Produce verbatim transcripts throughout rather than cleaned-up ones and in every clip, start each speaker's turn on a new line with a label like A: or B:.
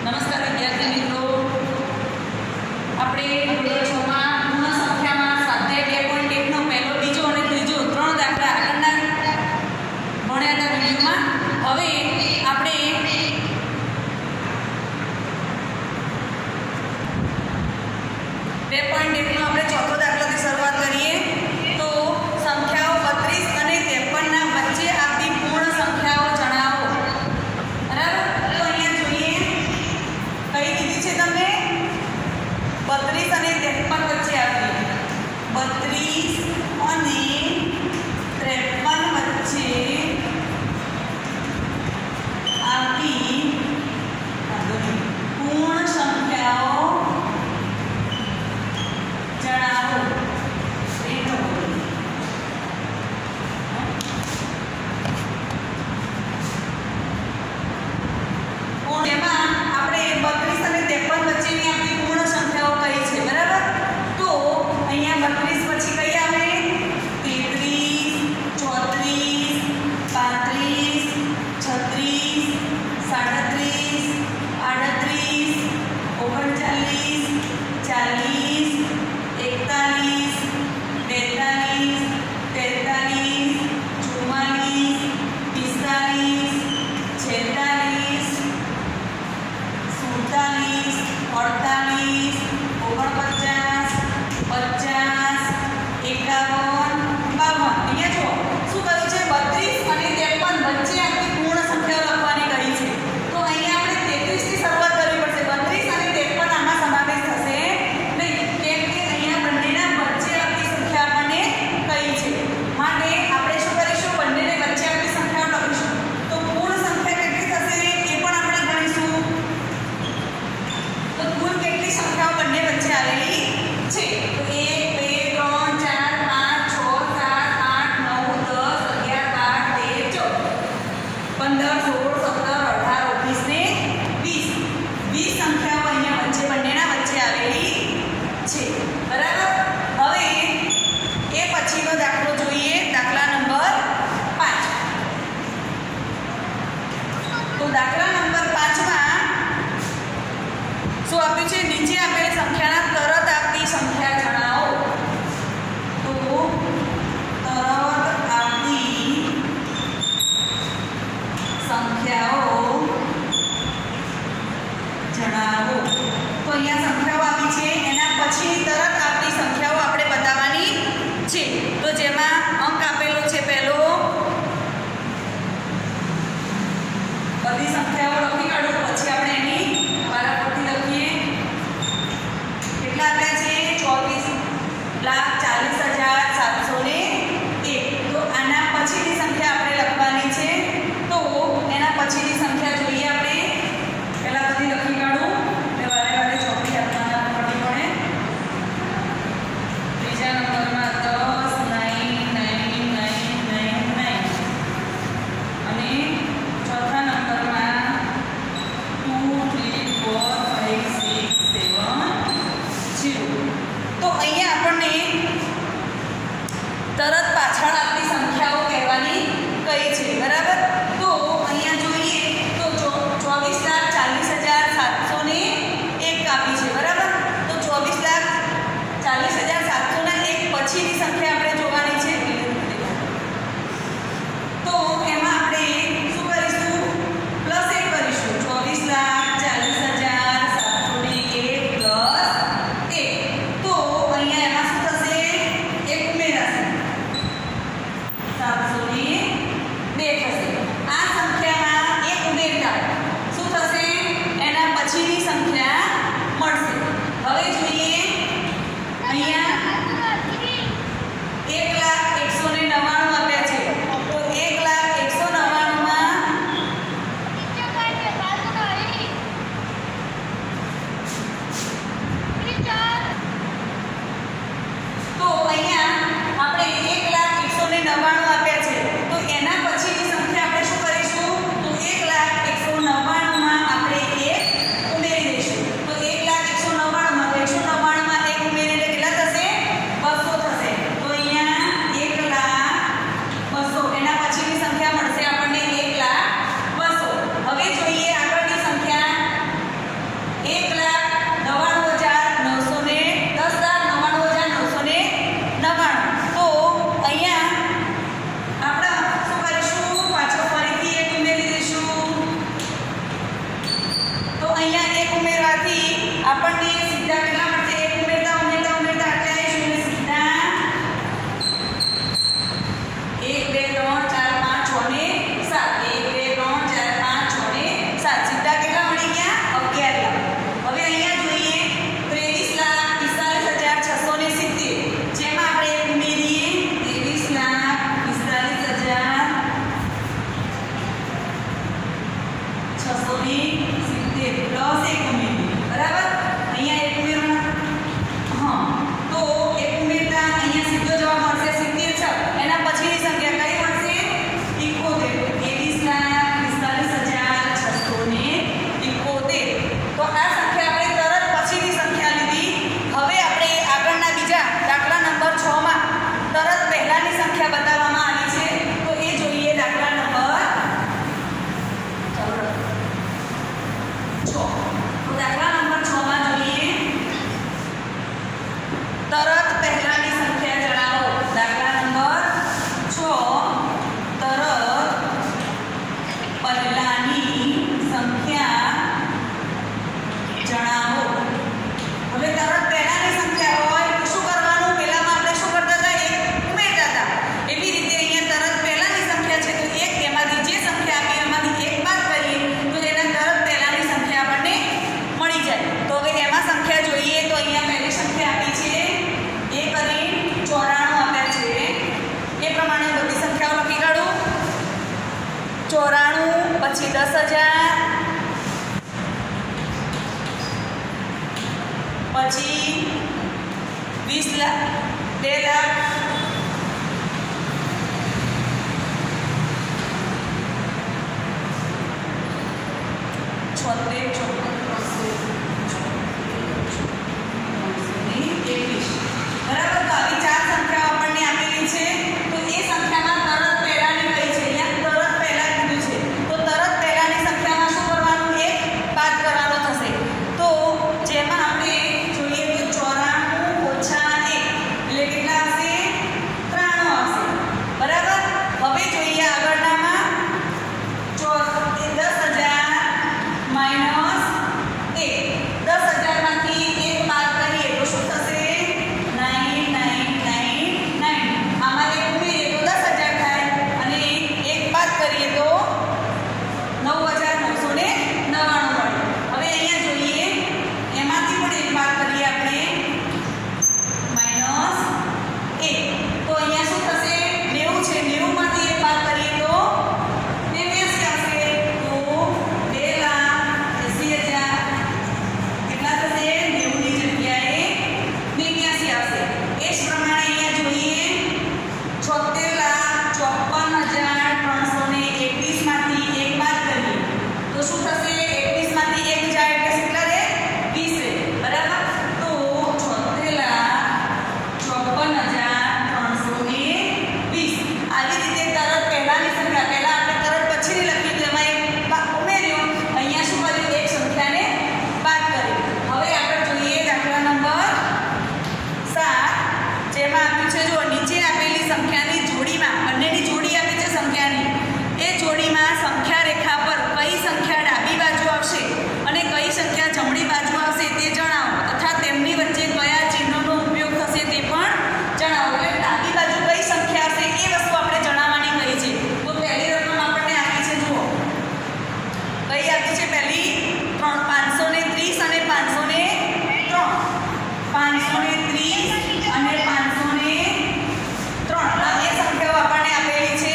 A: નમસ્કાર વિદ્યાર્થી મિત્રો, આપણે ધોરણ છ માં પૂર્ણ સંખ્યામાં સ્વાધ્યાય બે પોઈન્ટ એક નો પહેલો, બીજો અને ત્રીજો ત્રણ દાખલા આગળના ભણ્યા હતા વિડીયોમાં. હવે આપણે બે પોઈન્ટ એક નો આપણે ચોથો દાખલાથી શરૂઆત કરીએ. તો સંખ્યાઓ બત્રીસ અને ત્રેપન ના વચ્ચે આવતી પૂર્ણ સંખ્યાઓ જણાવો. બરાબર, તો અહીંયા જોઈએ કઈ કીધી છે તમને, બત્રીસ અને ત્રેપન વચ્ચે આવતી, બત્રીસ અને ત્રેપન વચ્ચે આવતી પૂર્ણ સંખ્યાઓ જણાવો. એમાં આપણે બત્રીસ અને ત્રેપન વચ્ચેની આપણી પૂર્ણ સંખ્યાઓ કઈ છે. બરાબર, તો અહીંયા બત્રીસ પછી કઈ આવે, તેત્રીસ, ચોત્રીસ, પાંત્રીસ, છત્રીસ, સાડત્રીસ, આડત્રીસ, ઓગણચાલીસ, ચાલીસ, એકતાલીસ, બેતાલીસ, તેતાલીસ, ચુમ્માલીસ, પિસ્તાલીસ, છેતાલીસ, સુડતાલીસ, અડતાલીસ, ઓગણપચાસ, પચાસ, એકાવન, બાવન. અહીંયા જો શું કહ્યું છે, બત્રીસ અને ત્રેપન વચ્ચે આપણી પૂર્ણ સંખ્યાઓ લખવાની કહી છે. તો અહીંયા આપણે તેત્રીસ થી શરૂઆત કરવી પડશે. બત્રીસ અને ત્રેપન આમાં સમાવેશ થશે નહીં, કેમ કે અહીંયા બંનેના વચ્ચે આપણી સંખ્યા આપણને કહી છે. માટે આપણે શું કરીશું, બંનેને વચ્ચે આપણી સંખ્યાઓ લખીશું. તો પૂર્ણ સંખ્યા કેટલી થશે એ પણ આપણે ગણીશું. તો કુલ કેટલી સંખ્યાઓ બંને વચ્ચે આવેલી છે, તો એક, બે, ત્રણ, ચાર, પાંચ, છ, સાત, આઠ, નવ, દસ, અગિયાર, બાર, તેર, ચૌદ, પંદર, સોળ, સત્તર, અઢાર, ઓગણીસ ને વીસ. વીસ સંખ્યાઓ અહીંયા વચ્ચે બંનેના વચ્ચે આવેલી છે. બરાબર, હવે એ પછીનો દાખલો જોઈએ, દાખલા નંબર પાંચ. તો દાખલા નંબર પાંચમાં શું આપ્યું છે, નીચે આપેલી સંખ્યાના તરત આવતી સંખ્યા જણાવો. તો તરત આવતી સંખ્યાઓ જણાવો. તો અહીંયા સંખ્યાઓ આપી છે, એના પછી તરત આવતી સંખ્યાઓ આપણે બતાવવાની છે. તો જેમાં અંક આપેલો છે પહેલો, બધી સંખ્યાઓ લખી કાઢો, પછી આપણે એની વારાફરતી લખીએ. કેટલા આપ્યા છે, ચોવીસ લાખ ચાલીસ હજાર સાતસો ને એક. તો આના પછીની સંખ્યા આપણે લખવાની છે. તો એના પછીની સંખ્યા જોઈએ આપણે. પહેલા બધી લખી કાઢું, એટલે વારે વારે ચોપડી આપવાના પડી પડે. ત્રીજા નંબરમાં દસ, nine, nine, nine, nine, nine. અને ચોથા નંબરમાં two, three, four, five, six, seven, zero. તો અહીંયા આપણને તરત પાછળ આપણી સંખ્યાઓ કહેવાની કઈ છે. બરાબર, તો અહીંયા જોઈએ તો ચોવીસ લાખ ચાલીસ હજાર સાતસો ને એક આપી છે. બરાબર, તો ચોવીસ લાખ ચાલીસ હજાર સાતસો ના એક પછીની સંખ્યા આપણે જોવાની છે. તો એમાં આપણે શું કરીશું, પ્લસ એક કરીશું. ચોવીસ લાખ ચાલીસ હજાર સાતસો ને એક પ્લસ એક. તો અહીંયા એમાં શું થશે, એક ઉમેરાશે, સાતસો ને બે થશે. આ સંખ્યામાં એક ઉમેરતા શું થશે, ને સિત્તેર પ્લસ એક ઉમેરી, બરાબર. અહીંયા એક ઉમેરવા, હા, તો એક ઉમેરતા અહીંયા સીધો જવાબ મળશે સિત્તેર છે. એના પછીની સંખ્યા કઈ મળશે? એકોતેર. ત્રેવીસ લાખ પિસ્તાલીસ હજાર છસો ને એકોતેર. તો આ સંખ્યા આપણે તરત પછીની સંખ્યા લીધી. હવે આપણે આગળના બીજા દાખલા નંબર છ માં તરત પહેલાની સંખ્યા બતાવવામાં આવી છે, તો એ જોઈએ. દાખલા નંબર છ. તો દાખલા નંબર છ માં જોઈએ તરત પહેલાની સંખ્યા જણાવો. દાખલા નંબર છ, તરત પહેલાની સંખ્યા જણાવો. હવે તરત પહેલાની સંખ્યા હોય તો શું કરવાનું? પહેલામાં આપણે શું કરતા હતા? એક ઉમેરતા હતા. એવી રીતે અહીંયા તરત પહેલાની સંખ્યા છે તો એક, એમાંથી જે સંખ્યા આપી એમાંથી એક બાદ કરીએ તો એના તરત પહેલાની સંખ્યા આપણને મળી જાય. તો હવે એમાં સંખ્યા જોઈએ તો અહીંયા પહેલી સંખ્યા આપી છે એ કરી ચોરાણું આપ્યા છે. એ પ્રમાણે બધી સંખ્યાઓ લખી કાઢું. ચોરાણું, પછી દસ હજાર, પછી વીસ લાખ, બે લાખ, છોતેર, ચોપન, એકવીસ. બરાબર. તો આવી ચાર સંખ્યાઓ આપણને આપેલી છે. તો એ સંખ્યામાં તરત પહેલાની કઈ છે? અહીંયા તરત પહેલા કીધું છે. તો તરત પહેલાની સંખ્યામાં શું કરવાનું? એક બાદ કરવાનો થશે. તો જેમાં આપણે જોઈએ તો ચોરાણું ઓછા એક એટલે કેટલા આવશે? ત્રાણું આવશે. બરાબર. હવે જોઈએ આગળનામાં દસ હજાર માઇનસ એક. દસ હજાર માંથી એક બાદ કરીએ તો શું થશે? Nine nine nine nine. આમાં એક ઉમેરીએ તો દસ હજાર થાય અને એક બાદ કરીએ તો નવ હજાર નવસો ને નવ્વાણું મળે. હવે અહીંયા જોઈએ એમાંથી પણ એક બાદ કરીએ આપણે માઇનસ એક. તો અહીંયા શું થશે? નેવું છે. નેવું માંથી એક બાદ કરીએ તો નેવ્યાસી આવશે. તો બે લાખ એસી હજાર કેટલા થશે? નેવું ની જગ્યાએ નેવ્યાસી આવશે. એ જ પ્રમાણે અહીંયા જોઈએ છોતેર લાખ ચોપન હજાર ત્રણસો ને એકવીસ માંથી એક બાદ કરીએ તો શું થશે? એકવીસ માંથી એક જાય એટલે કેટલા રહે? વીસ રહે. બરાબર. તો છોતેર લાખ ચોપન હજાર ત્રણસો ને વીસ. આવી રીતે તરત પહેલાની સંખ્યા, પહેલા આપણે તરત પછીની લખી તો એમાં એક ઉમેર્યો. અહીંયા શું કર્યું? એક સંખ્યાને બાદ કરી. હવે આપણે જોઈએ દાખલા નંબર સાત, જેમાં આપ્યું છે જો નીચે આપેલી સંખ્યાની જોડીમાં, બંનેની જોડી આપી છે સંખ્યાની, એ જોડીમાં સંખ્યા રેખા પર કઈ સંખ્યા ડાબી બાજુ આવશે અને કઈ સંખ્યા જમણી બાજુ આવશે તે જણાવો, તથા તેમની વચ્ચે કયા ચિહ્નોનો ઉપયોગ થશે તે પણ જણાવો. એટલે ડાબી બાજુ કઈ સંખ્યા આવશે એ વસ્તુ આપણે જણાવવાની કહી છે. તો પહેલી રકમ આપણને આપી છે, જુઓ કઈ આપી છે? પહેલી ત્રણ, પાંચસો ને ત્રીસ અને પાંચસો ને ત્રણ. પાંચસો ને ત્રીસ અને પાંચસો ને ત્રણ આ બે સંખ્યાઓ આપણને આપેલી છે.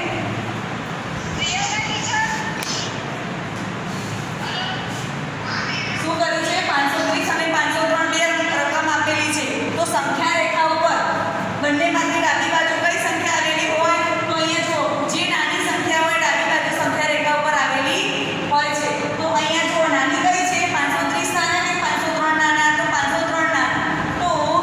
A: શું કર્યું છે? પાંચસો ત્રીસ અને પાંચસો ત્રણ બે રકમ આપેલી છે. તો સંખ્યા રેખા ઉપર બંનેમાંથી ડાબી બાજુ કઈ સંખ્યા આવેલી હોય? તો અહીંયા જુઓ જે નાની સંખ્યા હોય ડાબી બાજુ સંખ્યા રેખા ઉપર આવેલી હોય છે. તો અહીંયા જુઓ નાની કઈ છે? પાંચસો ત્રીસ નાના કે પાંચસો ત્રણ નાના? તો પાંચસો ત્રણ નાના. તો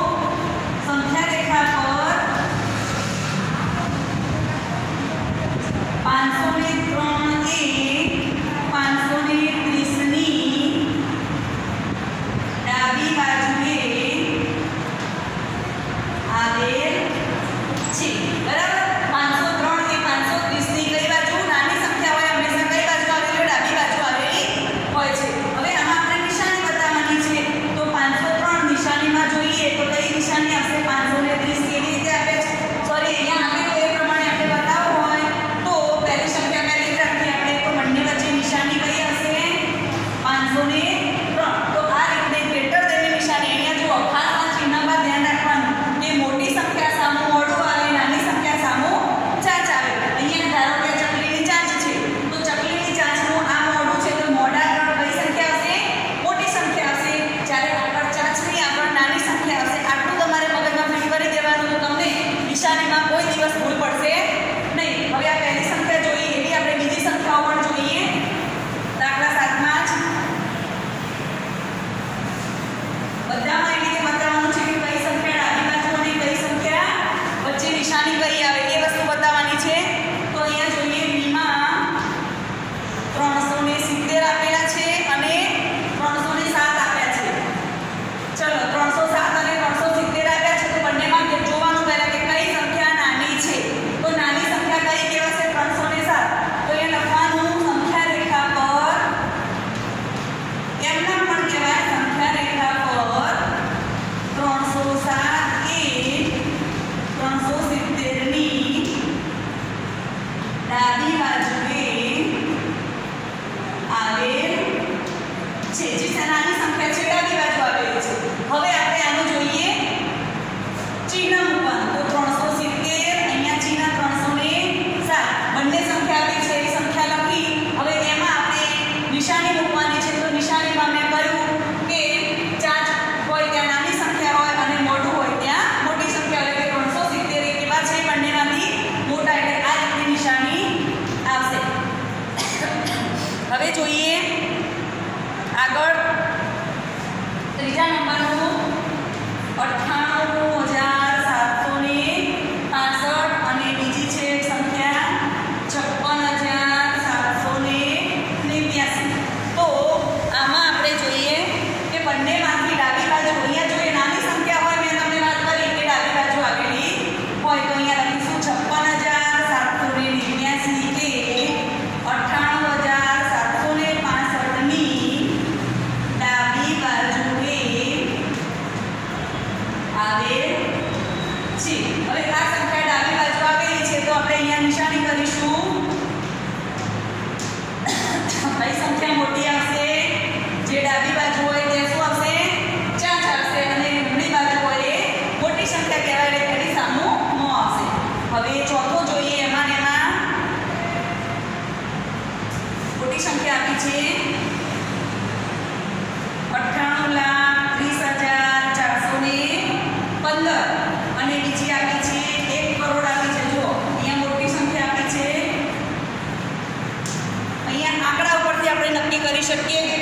A: છે, જે નાની સંખ્યા છે ડાબી બાજુ આવેલી છે. હવે આપણે આનું જોઈએ ચિહ્ન મૂકવાનું. તો ત્રણસો સિત્તેર અહીંયા ચિહ્ન ત્રણસો સાત બંને સંખ્યા આપી છે એ સંખ્યા લખી. હવે એમાં આપણે નિશાની મૂકવાની છે. તો નિશાનીમાં મેં કહ્યું કે ચાર હોય ત્યાં નાની સંખ્યા હોય અને મોટું હોય ત્યાં મોટી સંખ્યા એટલે કે ત્રણસો સિત્તેર એ કેવા છે બંનેમાંથી મોટા એટલે આ રીતની નિશાની આવશે. હવે જોઈએ આગળ ત્રીજા નંબરનું અઠ્ઠાણું હજાર સાતસો ને પાસઠ અને બીજી છે સંખ્યા છપ્પન હજાર સાતસો ને નેવ્યાસી. તો આમાં આપણે જોઈએ કે બંનેમાંથી ડાબી બાજુ અહીંયા જોઈએ નાની સંખ્યા હોય મેં તમને વાત કરી કે ડાબી બાજુ આવેલી હોય તો અહીંયા લખીશું છપ્પન હજાર સાતસો ને નેવ્યાસી કે અઠ્ઠાણું હજાર સાતસો ને પાસઠની ડાબી બાજુએ આવે છે. હવે આ સંખ્યા ડાબી બાજુ આવેલી છે તો આપણે અહીંયા નિશાની કરીશું. કઈ સંખ્યા મોટી આવશે? જે ડાબી બાજુ હોય તે શું આવશે? ચાર આવશે અને જમણી બાજુ હોય એ મોટી સંખ્યા કહેવાય એટલે એની સામું નો આવશે. હવે ચોથો જોઈએ એમાં ને એમાં મોટી સંખ્યા આપી છે અઠ્ઠાણું લાખ ત્રીસ હજાર ચારસો ને પંદર અને બીજી આપી છે એક કરોડ આપી છે. જો અહીંયા મોટી સંખ્યા આપી છે. અહીંયા આંકડા ઉપરથી આપણે નક્કી કરી શકીએ